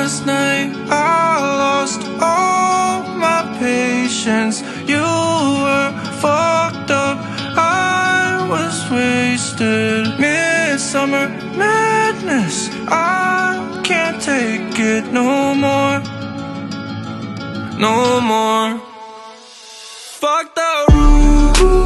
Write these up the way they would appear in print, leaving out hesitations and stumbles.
Last night I lost all my patience. You were fucked up, I was wasted. Midsummer madness, I can't take it no more. No more. Fuck the rules.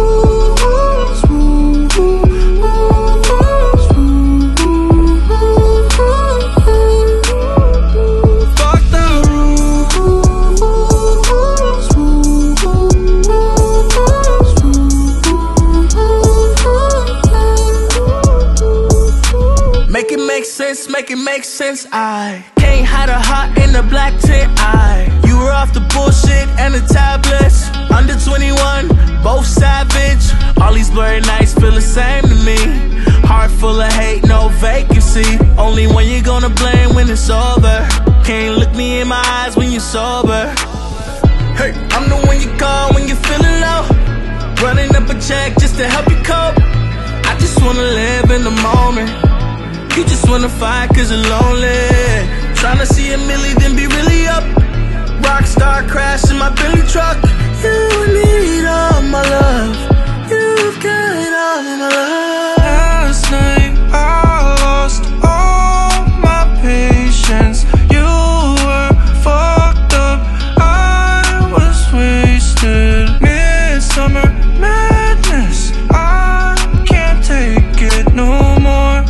Make it make sense. I can't hide a heart in the black tent. You were off the bullshit and the tablets. Under 21, both savage. All these blurry nights feel the same to me. Heart full of hate, no vacancy. Only one you're gonna blame when it's over. Can't look me in my eyes when you're sober. Hey, I'm the one you call when you're feeling low. Running up a check just to help you cope. I just wanna live in the moment. You just wanna fight cause you're lonely. Tryna see a milli then be really up. Rockstar crash in my Bentley truck. You need all my love. You've got all my love. Last night I lost all my patience. You were fucked up, I was wasted. Midsummer madness, I can't take it no more.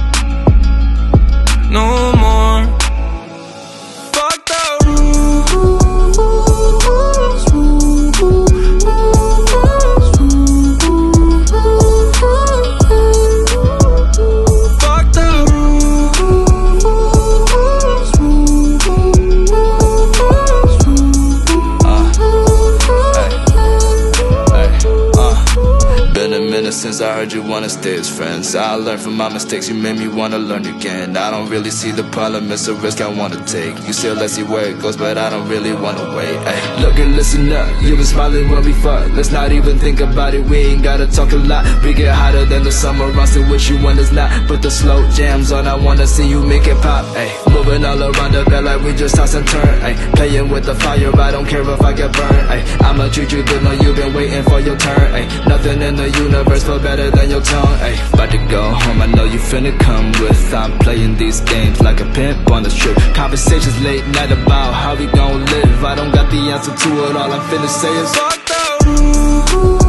No more. Fuck the rules. Fuck the Been a minute since I heard you wanna stay as friends. I learned from my mistakes, you made me wanna learn again. I don't really see the problem, it's a risk I wanna take. You still let's see where it goes, but I don't really wanna wait. Ay. Look and listen up, you been smiling when we fuck. Let's not even think about it, we ain't gotta talk a lot. We get hotter than the summer, I'm still with you when it's not. Put the slow jams on, I wanna see you make it pop. Ay. Moving all around the bed like we just toss and turn. Ay. Playing with the fire, I don't care if I get burned. Ay. I'ma treat you good, know you've been waiting for your turn. Ay. Nothing in the universe feel better than your tongue. Ay. About to go home, I know you finna come with. I'm playing these games like a pimp on the strip. Conversations late night about how we gon' live. I don't got the answer to it, all I'm finna say is fuck the rules.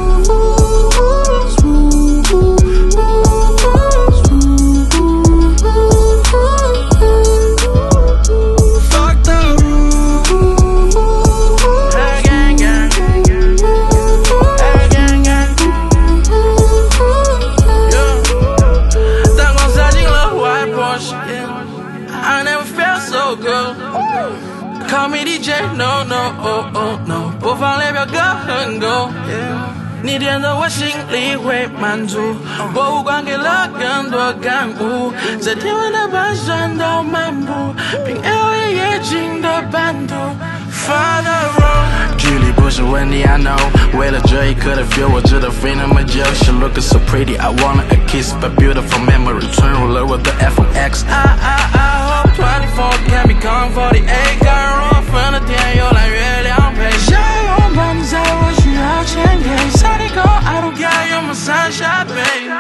Call me DJ, no, no， 播放列表歌很够。你点着我心里会满足，博物馆给了更多感悟，在天文的盘旋到漫步，凭 LA 夜景的版图。Father Road， 距离不是问题 I know， 为了这一刻的 feel， 我值得飞那么久。She looking so pretty, I wanna a kiss, but beautiful memory， 纯入了我的 FMX。I hope 24 can become 48， 感染若分的天，又蓝月亮陪。想拥抱你，在我需要前给。Sunny go, I don't care, you're my sunshine, babe。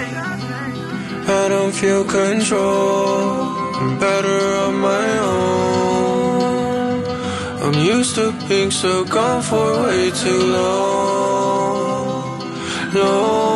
I don't feel control, I'm better on my own. I'm used to being so gone for way too long.